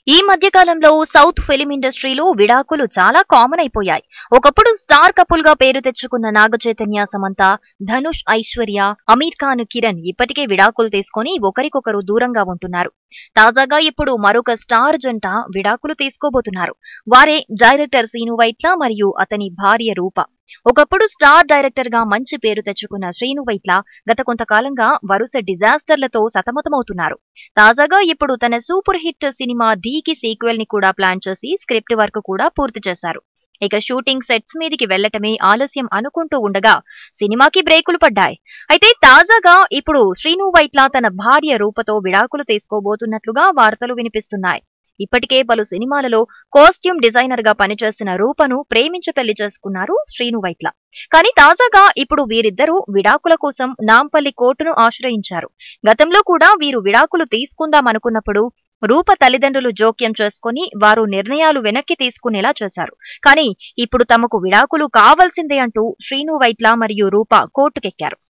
ఈ మధ్య కాలంలో సౌత్ ఫిలిం ఇండస్ట్రీలో విడాకులు చాలా కామన్ అయిపోయాయి. ఒకప్పుడు స్టార్ కపుల్ గా పేరు తెచ్చుకున్న నాగచైతన్య, సమంత, ధనుష్, ఐశ్వర్య, అమీర్ ఖాన్, కిరణ్ ఇప్పటికే విడాకులు తీసుకొని ఒకరికొకరు దూరంగా ఉంటున్నారు. తాజాగా ఇప్పుడు మరొక స్టార్ జంట విడాకులు తీసుకోబోతున్నారు. వారే డైరెక్టర్ శ్రీను వైట్ల మరియు అతని భార్య రూప. ఒకప్పుడు స్టార్ డైరెక్టర్ గా మంచి పేరు తెచ్చుకున్న శ్రీను వైట్ల గత కొంతకాలంగా వరుస డిజాస్టర్లతో సతమతమవుతున్నారు. తాజాగా ఇప్పుడు తన సూపర్ హిట్ సినిమా ఢీకి సీక్వెల్ ని కూడా ప్లాన్ చేసి స్క్రిప్ట్ వర్క్ కూడా పూర్తి చేశారు. ఇక షూటింగ్ సెట్స్ మీదికి వెళ్లటమే ఆలస్యం అనుకుంటూ ఉండగా సినిమాకి బ్రేకులు పడ్డాయి. అయితే తాజాగా ఇప్పుడు శ్రీను వైట్ల తన భార్య రూపతో విడాకులు తీసుకోబోతున్నట్లుగా వార్తలు వినిపిస్తున్నాయి. ఇప్పటికే పలు సినిమాలలో కాస్ట్యూమ్ డిజైనర్ గా పనిచేసిన రూపను ప్రేమించి పెళ్లి చేసుకున్నారు శ్రీను వైట్ల. కానీ తాజాగా ఇప్పుడు వీరిద్దరూ విడాకుల కోసం నాంపల్లి కోర్టును ఆశ్రయించారు. గతంలో కూడా వీరు విడాకులు తీసుకుందామనుకున్నప్పుడు రూప తల్లిదండ్రులు జోక్యం చేసుకుని వారు నిర్ణయాలు వెనక్కి తీసుకునేలా చేశారు. కానీ ఇప్పుడు తమకు విడాకులు కావాల్సిందే అంటూ శ్రీను వైట్ల మరియు రూప కోర్టుకెక్కారు.